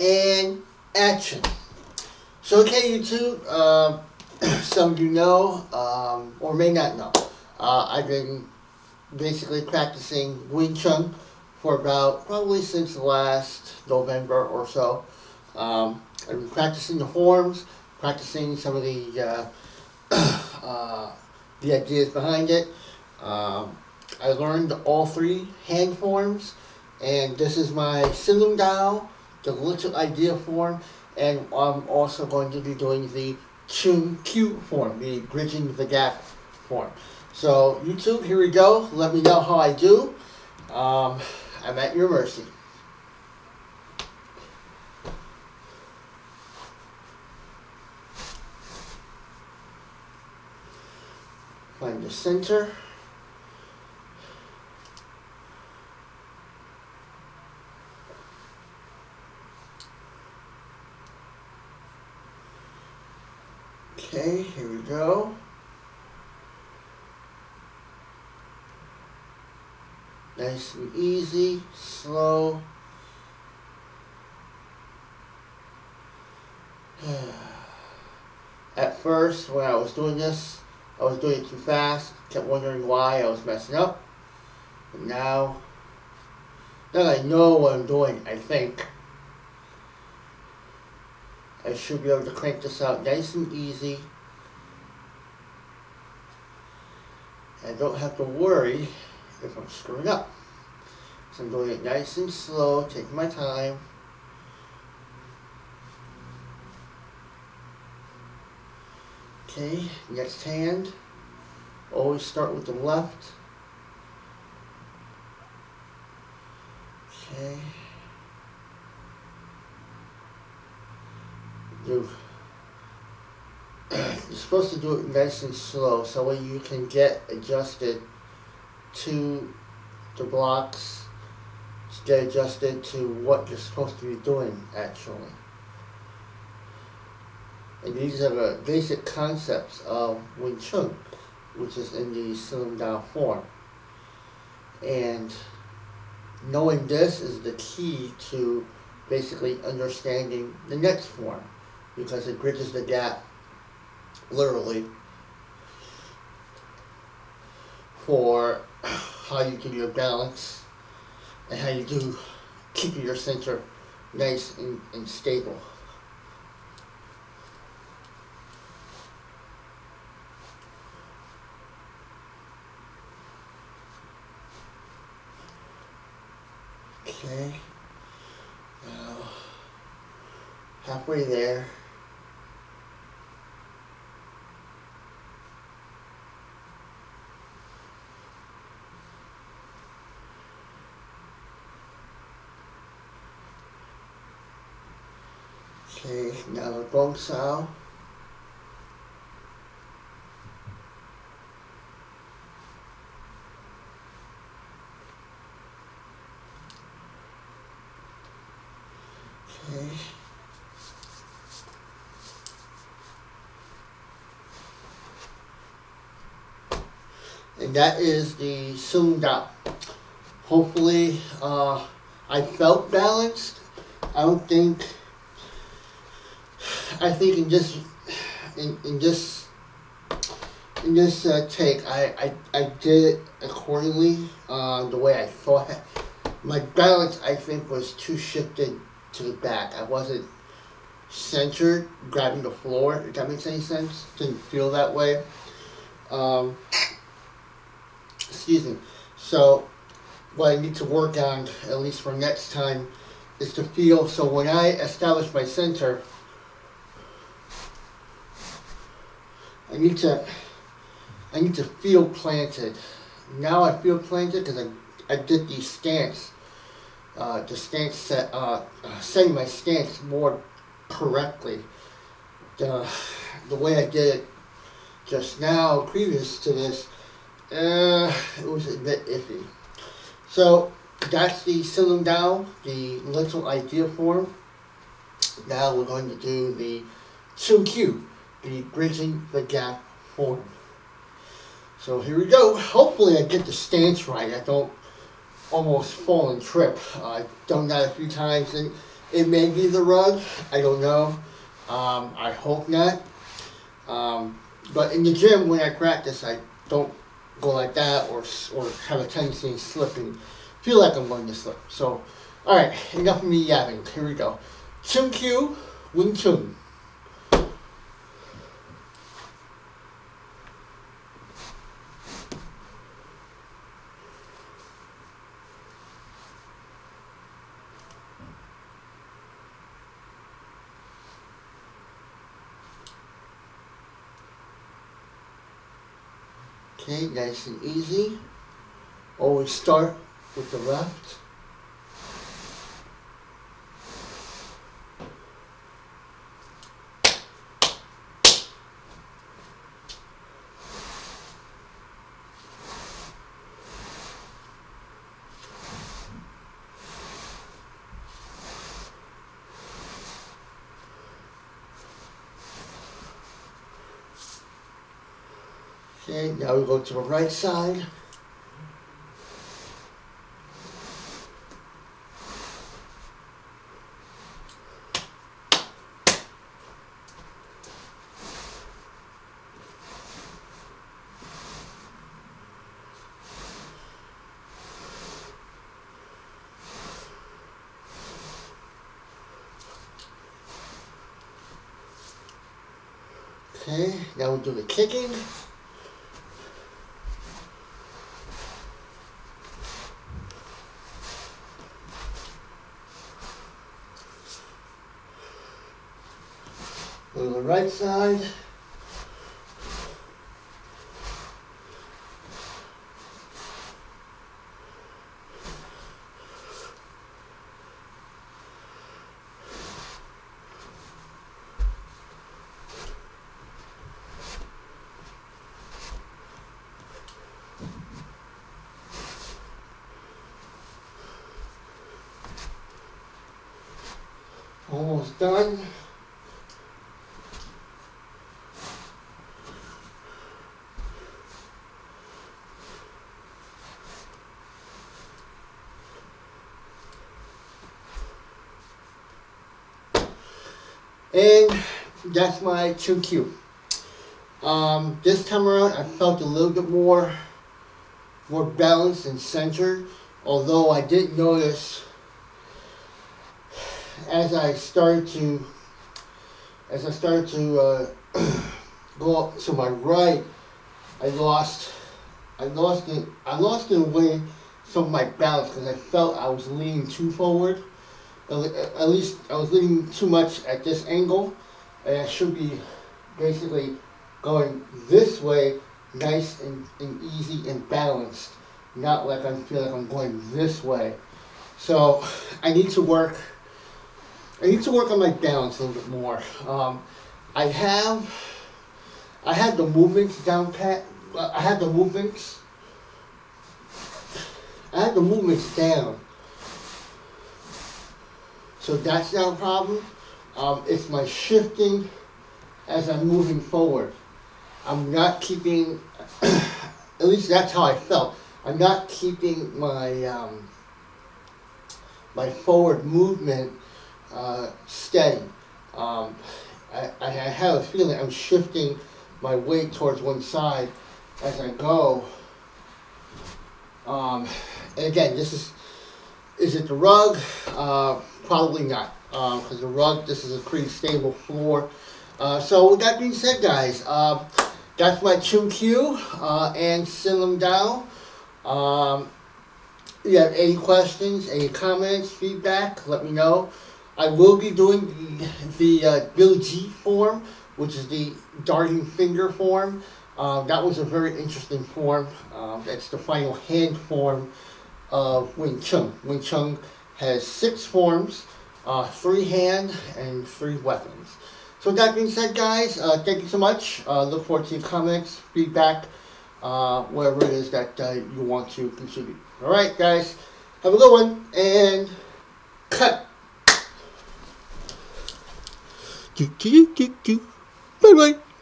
and action. So okay, YouTube, some of you know, or may not know, I've been basically practicing Wing Chun for about, probably since last November or so. I've been practicing the forms, practicing some of the ideas behind it. I learned all three hand forms, and this is my Sim Lim Tao, the little idea form, and I'm also going to be doing the Chum Kiu form, the bridging the gap form. So YouTube, here we go. Let me know how I do. I'm at your mercy. Find the center. Okay, here we go. Nice and easy, slow. At first, when I was doing this, I was doing it too fast. Kept wondering why I was messing up. But now that I know what I'm doing, I think I should be able to crank this out nice and easy. I don't have to worry if I'm screwing up. So I'm doing it nice and slow, taking my time. Okay, next hand. Always start with the left. Okay. You're supposed to do it nice and slow so that you can get adjusted to the blocks, get adjusted to what you're supposed to be doing actually. And these are the basic concepts of Wing Chun, which is in the Sim Lim Tao form. And knowing this is the key to basically understanding the next form, because it bridges the gap, literally, for how you do your balance and how you do keeping your center nice and stable. Okay, now halfway there. Okay, now the gong sao. Okay. And that is the Sim Lim Tao. Hopefully, I felt balanced. I think in this take, I did it accordingly, the way I thought. My balance, I think, was too shifted to the back. I wasn't centered, grabbing the floor, if that makes any sense. Didn't feel that way. Excuse me. So, what I need to work on, at least for next time, is to feel, so when I establish my center, I need to feel planted. Now I feel planted because I did the stance, setting my stance more correctly. The way I did it just now, previous to this, it was a bit iffy. So that's the Sim Lim Tao, the little idea form. Now we're going to do the Chum Kiu, the bridging the gap form. So here we go. Hopefully I get the stance right. I don't almost fall and trip. I've done that a few times, and It may be the rug. I don't know. I hope not. But in the gym, when I practice, I don't go like that or have a tendency to slip and feel like I'm going to slip. So, all right, enough of me yapping. Here we go. Chum Kiu, Wing Chun. Okay, nice and easy. Always start with the left. Okay, now we go to the right side. Okay, now we'll do the kicking. Go to the right side. Almost done. And that's my Chum Kiu. This time around, I felt a little bit more balanced and centered. Although I did notice as I started to go up to my right, I lost in a way some of my balance because I felt I was leaning too forward. At least I was leaning too much at this angle, and I should be basically going this way, nice and easy and balanced, not like I feel like I'm going this way. So I need to work on my balance a little bit more. I had the movements down pat. I had the movements down. So that's not a problem. It's my shifting as I'm moving forward. I'm not keeping, at least that's how I felt. I'm not keeping my my forward movement steady. I have a feeling I'm shifting my weight towards one side as I go. And again, is it the rug? Probably not, because the rug, this is a pretty stable floor. So with that being said, guys, that's my Chum Kiu and Sim Lim Tao. If you have any questions, any comments, feedback, let me know. I will be doing the Billy G form, which is the darting finger form. That was a very interesting form. That's the final hand form of Wing Chun. Wing Chun has 6 forms, 3 hand and 3 weapons. So with that being said, guys, thank you so much. Look forward to your comments, feedback, whatever it is that you want to contribute. All right, guys, have a good one, and cut. Bye bye.